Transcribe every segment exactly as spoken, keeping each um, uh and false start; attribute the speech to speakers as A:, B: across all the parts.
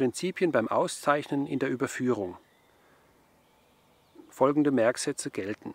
A: Prinzipien beim Auszeichnen in der Überführung. Folgende Merksätze gelten.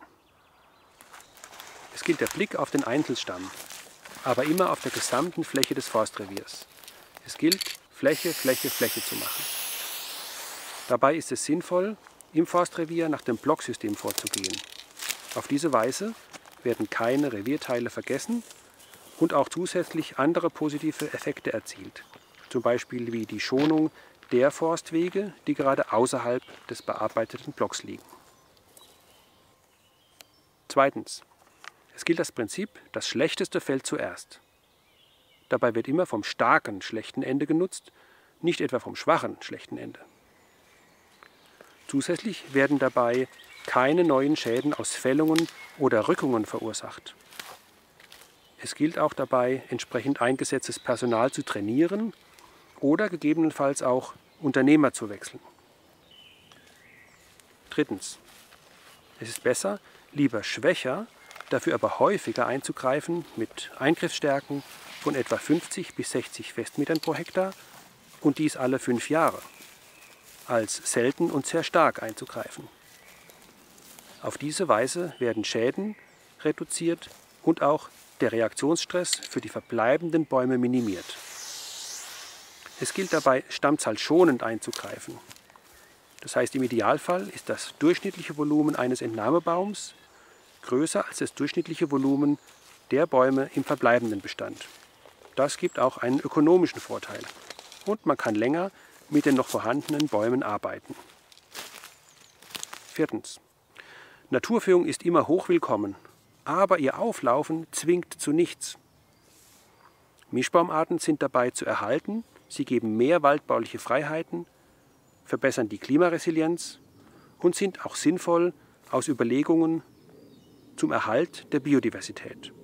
A: Es gilt der Blick auf den Einzelstamm, aber immer auf der gesamten Fläche des Forstreviers. Es gilt, Fläche, Fläche, Fläche zu machen. Dabei ist es sinnvoll, im Forstrevier nach dem Blocksystem vorzugehen. Auf diese Weise werden keine Revierteile vergessen und auch zusätzlich andere positive Effekte erzielt. Zum Beispiel wie die Schonung der Forstwege, die gerade außerhalb des bearbeiteten Blocks liegen. Zweitens. Es gilt das Prinzip, das schlechteste fällt zuerst. Dabei wird immer vom starken, schlechten Ende genutzt, nicht etwa vom schwachen, schlechten Ende. Zusätzlich werden dabei keine neuen Schäden aus Fällungen oder Rückungen verursacht. Es gilt auch dabei, entsprechend eingesetztes Personal zu trainieren oder gegebenenfalls auch Unternehmer zu wechseln. Drittens. Es ist besser, lieber schwächer, dafür aber häufiger einzugreifen mit Eingriffsstärken von etwa fünfzig bis sechzig Festmetern pro Hektar und dies alle fünf Jahre, als selten und sehr stark einzugreifen. Auf diese Weise werden Schäden reduziert und auch der Reaktionsstress für die verbleibenden Bäume minimiert. Es gilt dabei, stammzahlschonend einzugreifen. Das heißt, im Idealfall ist das durchschnittliche Volumen eines Entnahmebaums größer als das durchschnittliche Volumen der Bäume im verbleibenden Bestand. Das gibt auch einen ökonomischen Vorteil und man kann länger mit den noch vorhandenen Bäumen arbeiten. Viertens. Naturführung ist immer hochwillkommen, aber ihr Auflaufen zwingt zu nichts. Mischbaumarten sind dabei zu erhalten, sie geben mehr waldbauliche Freiheiten, verbessern die Klimaresilienz und sind auch sinnvoll aus Überlegungen zum Erhalt der Biodiversität.